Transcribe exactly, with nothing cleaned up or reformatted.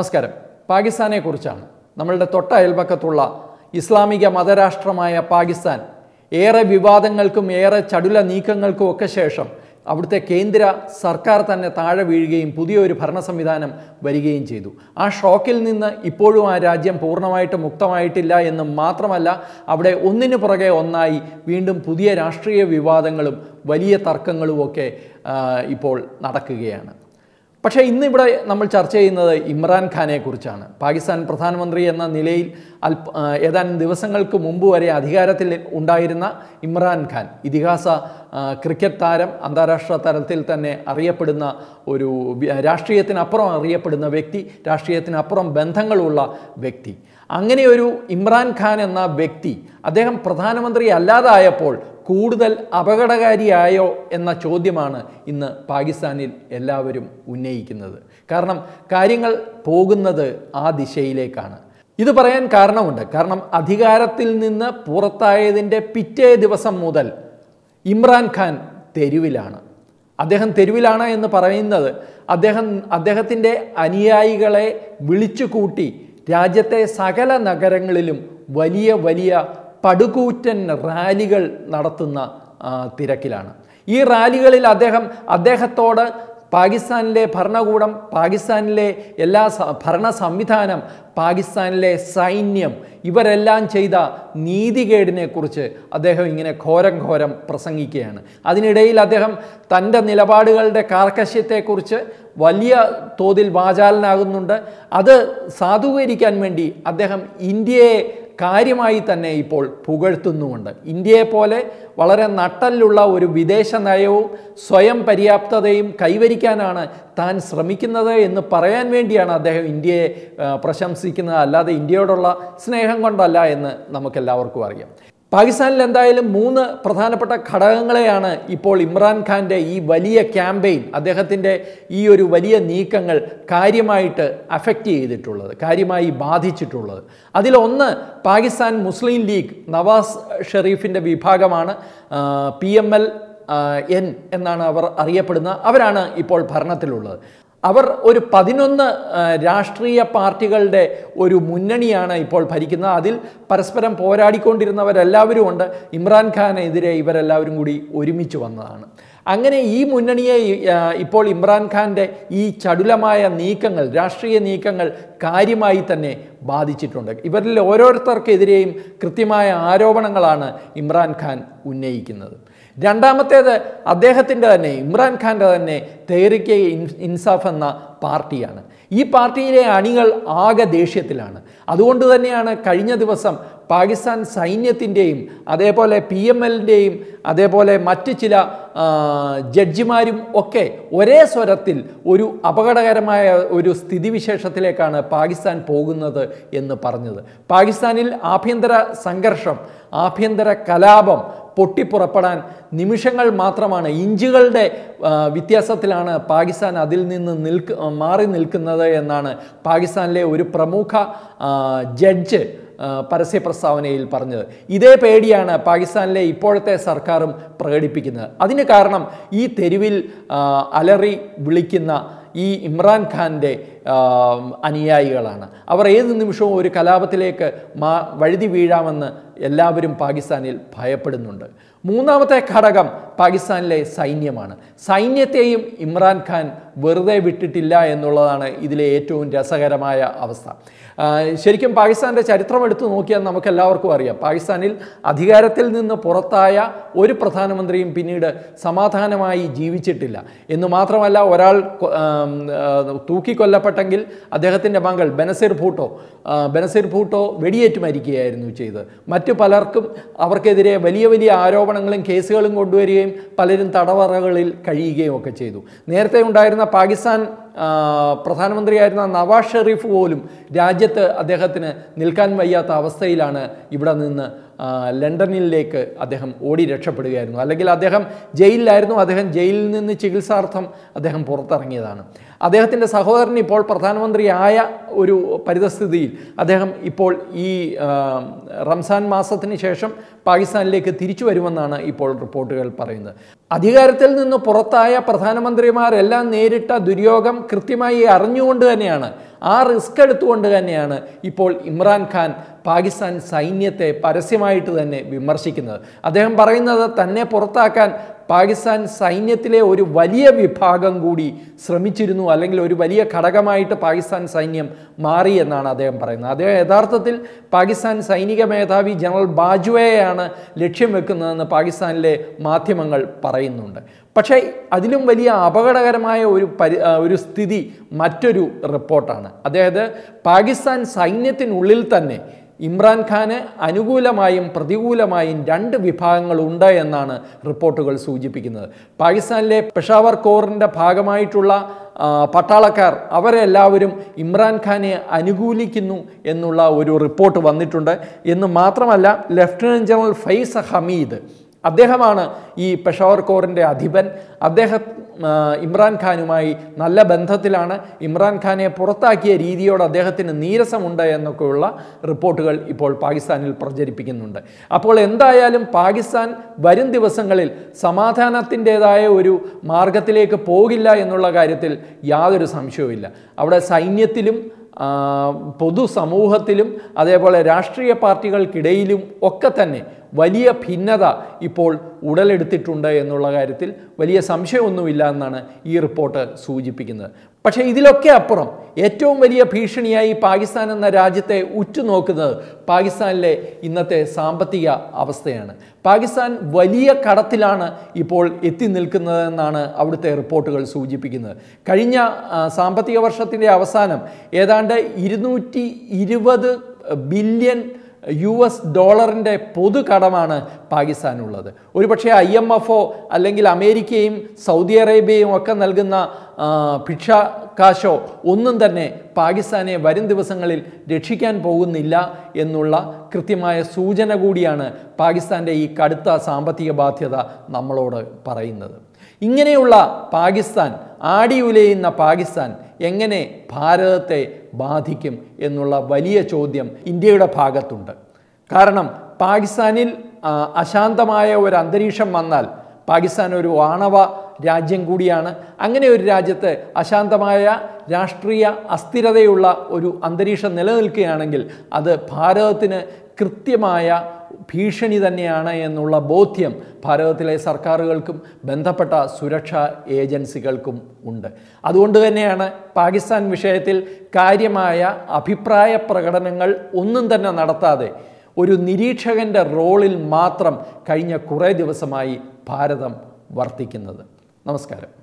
നമസ്കാരം. പാകിസ്ഥാനെ കുറിച്ചാണ്. നമ്മളുടെ തൊട്ട അയൽപക്കത്തുള്ള ഇസ്ലാമിക മതരാഷ്ട്രമായ പാകിസ്ഥാൻ ഏറെ വിവാദങ്ങൾക്കും ഏറെ ചടുല നീക്കങ്ങൾക്കും ഒക്കെ ശേഷം അവിടുത്തെ കേന്ദ്ര സർക്കാർ തന്നെ താഴെ വീഴുകയും പുതിയൊരു ഭരണ സംവിധാനം വരികയും ചെയ്തു. ആ ഷോക്കിൽ നിന്ന് ഇപ്പോഴും ആ രാജ്യം പൂർണ്ണമായിട്ട് മുക്തമായിട്ടില്ല എന്ന് മാത്രമല്ല, അവിടെ ഒന്നിനു പുറകെ ഒന്നായി വീണ്ടും പുതിയ രാഷ്ട്രീയ വിവാദങ്ങളും വലിയ തർക്കങ്ങളുമൊക്കെ ഇപ്പോൾ നടക്കുകയാണ്. പക്ഷേ ഇന്നിവിടെ നമ്മൾ ചർച്ച ചെയ്യുന്നത് ഇമ്രാൻഖാനെ കുറിച്ചാണ്. പാകിസ്ഥാൻ പ്രധാനമന്ത്രി എന്ന നിലയിൽ അല്പ ഏതാനും ദിവസങ്ങൾക്ക് മുമ്പ് വരെ അധികാരത്തിൽ ഉണ്ടായിരുന്ന ഇമ്രാൻഖാൻ, ഇതിഹാസ ക്രിക്കറ്റ് താരം, അന്താരാഷ്ട്ര തലത്തിൽ തന്നെ അറിയപ്പെടുന്ന ഒരു രാഷ്ട്രീയത്തിനപ്പുറം അറിയപ്പെടുന്ന വ്യക്തി, രാഷ്ട്രീയത്തിനപ്പുറം ബന്ധങ്ങളുള്ള വ്യക്തി. അങ്ങനെ ഒരു ഇമ്രാൻഖാൻ എന്ന വ്യക്തി അദ്ദേഹം പ്രധാനമന്ത്രി അല്ലാതായപ്പോൾ കൂടുതൽ അപകടകാരിയായോ എന്ന ചോദ്യമാണ് ഇന്ന് പാകിസ്ഥാനിൽ എല്ലാവരും ഉന്നയിക്കുന്നത്. കാരണം കാര്യങ്ങൾ പോകുന്നത് ആ ദിശയിലേക്കാണ്. ഇത് പറയാൻ കാരണമുണ്ട്. കാരണം അധികാരത്തിൽ നിന്ന് പുറത്തായതിൻ്റെ പിറ്റേ ദിവസം മുതൽ ഇമ്രാൻഖാൻ തെരുവിലാണ്. അദ്ദേഹം തെരുവിലാണ് എന്ന് പറയുന്നത് അദ്ദേഹം അദ്ദേഹത്തിൻ്റെ അനുയായികളെ വിളിച്ചു കൂട്ടി രാജ്യത്തെ സകല നഗരങ്ങളിലും വലിയ വലിയ പടുകൂറ്റൻ റാലികൾ നടത്തുന്ന തിരക്കിലാണ്. ഈ റാലികളിൽ അദ്ദേഹം അദ്ദേഹത്തോട് പാകിസ്ഥാനിലെ ഭരണകൂടം, പാകിസ്ഥാനിലെ എല്ലാ ഭരണ സംവിധാനം, പാകിസ്ഥാനിലെ സൈന്യം ഇവരെല്ലാം ചെയ്ത നീതികേടിനെ കുറിച്ച് അദ്ദേഹം ഇങ്ങനെ ഘോരം ഘോരം പ്രസംഗിക്കുകയാണ്. അതിനിടയിൽ അദ്ദേഹം തൻ്റെ നിലപാടുകളുടെ കാർക്കശ്യത്തെക്കുറിച്ച് വലിയ തോതിൽ വാചാലനാകുന്നുണ്ട്. അത് സാധൂകരിക്കാൻ വേണ്ടി അദ്ദേഹം ഇന്ത്യയെ കാര്യമായി തന്നെ ഇപ്പോൾ പുകഴ്ത്തുന്നുമുണ്ട്. ഇന്ത്യയെപ്പോലെ വളരെ നട്ടലുള്ള ഒരു വിദേശ നയവും സ്വയം പര്യാപ്തതയും കൈവരിക്കാനാണ് താൻ ശ്രമിക്കുന്നത് എന്ന് പറയാൻ വേണ്ടിയാണ് അദ്ദേഹം ഇന്ത്യയെ പ്രശംസിക്കുന്നത്, അല്ലാതെ ഇന്ത്യയോടുള്ള സ്നേഹം കൊണ്ടല്ല എന്ന് നമുക്കെല്ലാവർക്കും അറിയാം. പാകിസ്ഥാനിൽ എന്തായാലും മൂന്ന് പ്രധാനപ്പെട്ട ഘടകങ്ങളെയാണ് ഇപ്പോൾ ഇമ്രാൻഖാൻ്റെ ഈ വലിയ ക്യാമ്പയിൻ, അദ്ദേഹത്തിൻ്റെ ഈ ഒരു വലിയ നീക്കങ്ങൾ കാര്യമായിട്ട് അഫക്റ്റ് ചെയ്തിട്ടുള്ളത്, കാര്യമായി ബാധിച്ചിട്ടുള്ളത്. അതിലൊന്ന് പാകിസ്ഥാൻ മുസ്ലിം ലീഗ്, നവാസ് ഷെരീഫിൻ്റെ വിഭാഗമാണ്. പി എം എൽ എൻ എന്നാണ് അവർ അറിയപ്പെടുന്നത്. അവരാണ് ഇപ്പോൾ ഭരണത്തിലുള്ളത്. അവർ ഒരു പതിനൊന്ന് രാഷ്ട്രീയ പാർട്ടികളുടെ ഒരു മുന്നണിയാണ് ഇപ്പോൾ ഭരിക്കുന്നത്. അതിൽ പരസ്പരം പോരാടിക്കൊണ്ടിരുന്നവരെല്ലാവരും ഉണ്ട്. ഇമ്രാൻഖാനെതിരെ ഇവരെല്ലാവരും കൂടി ഒരുമിച്ച് വന്നതാണ്. അങ്ങനെ ഈ മുന്നണിയെ ഇപ്പോൾ ഇമ്രാൻഖാൻ്റെ ഈ ചടുലമായ നീക്കങ്ങൾ, രാഷ്ട്രീയ നീക്കങ്ങൾ കാര്യമായി തന്നെ ബാധിച്ചിട്ടുണ്ട്. ഇവരിൽ ഓരോരുത്തർക്കെതിരെയും കൃത്യമായ ആരോപണങ്ങളാണ് ഇമ്രാൻഖാൻ ഉന്നയിക്കുന്നത്. രണ്ടാമത്തേത് അദ്ദേഹത്തിൻ്റെ തന്നെ, ഇമ്രാൻഖാൻ്റെ തന്നെ തെഹ്രീക്ക് ഇൻസാഫ് എന്ന പാർട്ടിയാണ്. ഈ പാർട്ടിയിലെ അണികൾ ആകെ ദേഷ്യത്തിലാണ്. അതുകൊണ്ട് തന്നെയാണ് കഴിഞ്ഞ ദിവസം പാകിസ്ഥാൻ സൈന്യത്തിൻ്റെയും അതേപോലെ പി എം എല്ലിൻ്റെയും അതേപോലെ മറ്റ് ചില ജഡ്ജിമാരും ഒക്കെ ഒരേ സ്വരത്തിൽ ഒരു അപകടകരമായ ഒരു സ്ഥിതിവിശേഷത്തിലേക്കാണ് പാകിസ്ഥാൻ പോകുന്നത് എന്ന് പറഞ്ഞത്. പാകിസ്ഥാനിൽ ആഭ്യന്തര സംഘർഷം, ആഭ്യന്തര കലാപം പൊട്ടിപ്പുറപ്പെടാൻ നിമിഷങ്ങൾ മാത്രമാണ്, ഇഞ്ചുകളുടെ വ്യത്യാസത്തിലാണ് പാകിസ്ഥാൻ അതിൽ നിന്ന് നിൽക്ക് മാറി നിൽക്കുന്നത് എന്നാണ് പാകിസ്ഥാനിലെ ഒരു പ്രമുഖ ജഡ്ജ് പരസ്യ പ്രസ്താവനയിൽ പറഞ്ഞത്. ഇതേ പേടിയാണ് പാകിസ്ഥാനിലെ ഇപ്പോഴത്തെ സർക്കാരും പ്രകടിപ്പിക്കുന്നത്. അതിന് കാരണം ഈ തെരുവിൽ അലറി വിളിക്കുന്ന ഈ ഇമ്രാൻഖാൻ്റെ അനുയായികളാണ്. അവർ ഏത് നിമിഷവും ഒരു കലാപത്തിലേക്ക് മാ വഴുതി വീഴാമെന്ന് എല്ലാവരും പാകിസ്ഥാനിൽ ഭയപ്പെടുന്നുണ്ട്. മൂന്നാമത്തെ ഘടകം പാകിസ്ഥാനിലെ സൈന്യമാണ്. സൈന്യത്തെയും ഇമ്രാൻഖാൻ വെറുതെ വിട്ടിട്ടില്ല എന്നുള്ളതാണ് ഇതിലെ ഏറ്റവും രസകരമായ അവസ്ഥ. ശരിക്കും പാകിസ്ഥാൻ്റെ ചരിത്രം എടുത്തു നോക്കിയാൽ നമുക്കെല്ലാവർക്കും അറിയാം, പാകിസ്ഥാനിൽ അധികാരത്തിൽ നിന്ന് പുറത്തായ ഒരു പ്രധാനമന്ത്രിയും പിന്നീട് സമാധാനമായി ജീവിച്ചിട്ടില്ല എന്ന് മാത്രമല്ല, ഒരാൾ തൂക്കിക്കൊല്ലപ്പെട്ടെങ്കിൽ അദ്ദേഹത്തിൻ്റെ മകൾ ബനസീർ ഭൂട്ടോ ബനസീർ ഭൂട്ടോ വെടിയേറ്റ് മരിക്കുകയായിരുന്നു ചെയ്തത്. മറ്റു പലർക്കും അവർക്കെതിരെ വലിയ വലിയ ആരോപണങ്ങളും കേസുകളും കൊണ്ടുവരികയും പലരും തടവറകളിൽ കഴിയുകയും ഒക്കെ ചെയ്തു. നേരത്തെ ഉണ്ടായിരുന്ന പാകിസ്ഥാൻ പ്രധാനമന്ത്രിയായിരുന്ന നവാസ് ഷെരീഫ് പോലും രാജ്യത്ത് അദ്ദേഹത്തിന് നിൽക്കാൻ വയ്യാത്ത അവസ്ഥയിലാണ് ഇവിടെ നിന്ന് ലണ്ടനിലേക്ക് അദ്ദേഹം ഓടി രക്ഷപ്പെടുകയായിരുന്നു. അല്ലെങ്കിൽ അദ്ദേഹം ജയിലിലായിരുന്നു. അദ്ദേഹം ജയിലിൽ നിന്ന് ചികിത്സാർത്ഥം അദ്ദേഹം പുറത്തിറങ്ങിയതാണ്. അദ്ദേഹത്തിൻ്റെ സഹോദരൻ ഇപ്പോൾ പ്രധാനമന്ത്രിയായ ഒരു പരിതസ്ഥിതിയിൽ അദ്ദേഹം ഇപ്പോൾ ഈ റംസാൻ മാസത്തിന് ശേഷം പാകിസ്ഥാനിലേക്ക് തിരിച്ചു വരുമെന്നാണ് ഇപ്പോൾ റിപ്പോർട്ടുകൾ പറയുന്നത്. അധികാരത്തിൽ നിന്ന് പുറത്തായ പ്രധാനമന്ത്രിമാരെല്ലാം നേരിട്ട ദുര്യോഗം കൃത്യമായി അറിഞ്ഞുകൊണ്ട് തന്നെയാണ്, ആ റിസ്ക് എടുത്തുകൊണ്ട് തന്നെയാണ് ഇപ്പോൾ ഇമ്രാൻഖാൻ പാകിസ്ഥാൻ സൈന്യത്തെ പരസ്യമായിട്ട് തന്നെ വിമർശിക്കുന്നത്. അദ്ദേഹം പറയുന്നത് തന്നെ പുറത്താക്കാൻ പാകിസ്ഥാൻ സൈന്യത്തിലെ ഒരു വലിയ വിഭാഗം കൂടി ശ്രമിച്ചിരുന്നു, അല്ലെങ്കിൽ ഒരു വലിയ ഘടകമായിട്ട് പാകിസ്ഥാൻ സൈന്യം മാറി എന്നാണ് അദ്ദേഹം പറയുന്നത്. അദ്ദേഹം യഥാർത്ഥത്തിൽ പാകിസ്ഥാൻ സൈനിക മേധാവി ജനറൽ ബാജ്വയെയാണ് ലക്ഷ്യം വെക്കുന്നതെന്ന് പാകിസ്ഥാനിലെ മാധ്യമങ്ങൾ പറയുന്നുണ്ട്. പക്ഷേ അതിലും വലിയ അപകടകരമായ ഒരു പരി ഒരു സ്ഥിതി മറ്റൊരു റിപ്പോർട്ടാണ്. അതായത് പാകിസ്ഥാൻ സൈന്യത്തിനുള്ളിൽ തന്നെ ഇമ്രാൻഖാന് അനുകൂലമായും പ്രതികൂലമായും രണ്ട് വിഭാഗങ്ങളുണ്ട് എന്നാണ് റിപ്പോർട്ടുകൾ സൂചിപ്പിക്കുന്നത്. പാകിസ്ഥാനിലെ പെഷാവർ കോറിൻ്റെ ഭാഗമായിട്ടുള്ള പട്ടാളക്കാർ അവരെല്ലാവരും ഇമ്രാൻഖാനെ അനുകൂലിക്കുന്നു എന്നുള്ള ഒരു റിപ്പോർട്ട് വന്നിട്ടുണ്ട്. എന്ന് മാത്രമല്ല, ലഫ്റ്റനന്റ് ജനറൽ ഫൈസ് ഹമീദ് അദ്ദേഹമാണ് ഈ പെഷാവർ കോറിൻ്റെ അധിപൻ. അദ്ദേഹം ഇമ്രാൻഖാനുമായി നല്ല ബന്ധത്തിലാണ്. ഇമ്രാൻഖാനെ പുറത്താക്കിയ രീതിയോട് അദ്ദേഹത്തിന് നീരസമുണ്ട് എന്നൊക്കെയുള്ള റിപ്പോർട്ടുകൾ ഇപ്പോൾ പാകിസ്ഥാനിൽ പ്രചരിപ്പിക്കുന്നുണ്ട്. അപ്പോൾ എന്തായാലും പാകിസ്ഥാൻ വരും ദിവസങ്ങളിൽ സമാധാനത്തിൻ്റെതായ ഒരു മാർഗത്തിലേക്ക് പോകില്ല എന്നുള്ള കാര്യത്തിൽ യാതൊരു സംശയവുമില്ല. അവിടെ സൈന്യത്തിലും പൊതുസമൂഹത്തിലും അതേപോലെ രാഷ്ട്രീയ പാർട്ടികൾക്കിടയിലും ഒക്കെ തന്നെ വലിയ ഭിന്നത ഇപ്പോൾ ഉടലെടുത്തിട്ടുണ്ട് എന്നുള്ള കാര്യത്തിൽ വലിയ സംശയമൊന്നുമില്ല എന്നാണ് ഈ റിപ്പോർട്ട് സൂചിപ്പിക്കുന്നത്. പക്ഷേ ഇതിലൊക്കെ അപ്പുറം ഏറ്റവും വലിയ ഭീഷണിയായി പാകിസ്ഥാൻ എന്ന രാജ്യത്തെ ഉറ്റുനോക്കുന്നത് പാകിസ്ഥാനിലെ ഇന്നത്തെ സാമ്പത്തിക അവസ്ഥയാണ്. പാകിസ്ഥാൻ വലിയ കടത്തിലാണ് ഇപ്പോൾ എത്തി നിൽക്കുന്നതെന്നാണ് അവിടുത്തെ റിപ്പോർട്ടുകൾ സൂചിപ്പിക്കുന്നത്. കഴിഞ്ഞ സാമ്പത്തിക വർഷത്തിൻ്റെ അവസാനം ഏതാണ്ട് ഇരുന്നൂറ്റി ഇരുപത് ബില്യൺ യു എസ് ഡോളറിൻ്റെ പൊതുകടമാണ് പാകിസ്ഥാനുള്ളത്. ഒരുപക്ഷെ ഐ എം എഫോ അല്ലെങ്കിൽ അമേരിക്കയും സൗദി അറേബ്യയും ഒക്കെ നൽകുന്ന ഭിക്ഷാകാശോ ഒന്നും തന്നെ പാകിസ്ഥാനെ വരും ദിവസങ്ങളിൽ രക്ഷിക്കാൻ പോകുന്നില്ല എന്നുള്ള കൃത്യമായ സൂചന കൂടിയാണ് പാകിസ്ഥാൻ്റെ ഈ കടുത്ത സാമ്പത്തിക ബാധ്യത നമ്മളോട് പറയുന്നത്. ഇങ്ങനെയുള്ള പാകിസ്ഥാൻ, ആടിയുലയുന്ന പാകിസ്ഥാൻ എങ്ങനെ ഭാരതത്തെ ബാധിക്കും എന്നുള്ള വലിയ ചോദ്യം ഇന്ത്യയുടെ ഭാഗത്തുണ്ട്. കാരണം പാകിസ്ഥാനിൽ അശാന്തമായ ഒരു അന്തരീക്ഷം വന്നാൽ, പാകിസ്ഥാൻ ഒരു ആണവ രാജ്യം കൂടിയാണ്. അങ്ങനെ ഒരു രാജ്യത്ത് അശാന്തമായ രാഷ്ട്രീയ അസ്ഥിരതയുള്ള ഒരു അന്തരീക്ഷം നിലനിൽക്കുകയാണെങ്കിൽ അത് ഭാരതത്തിന് കൃത്യമായ ഭീഷണി തന്നെയാണ് എന്നുള്ള ബോധ്യം ഭാരതത്തിലെ സർക്കാരുകൾക്കും ബന്ധപ്പെട്ട സുരക്ഷാ ഏജൻസികൾക്കും ഉണ്ട്. അതുകൊണ്ട് തന്നെയാണ് പാകിസ്ഥാൻ വിഷയത്തിൽ കാര്യമായ അഭിപ്രായ പ്രകടനങ്ങൾ ഒന്നും തന്നെ നടത്താതെ ഒരു നിരീക്ഷകൻ്റെ റോളിൽ മാത്രം കഴിഞ്ഞ കുറേ ദിവസമായി ഭാരതം വർത്തിക്കുന്നത്. നമസ്കാരം.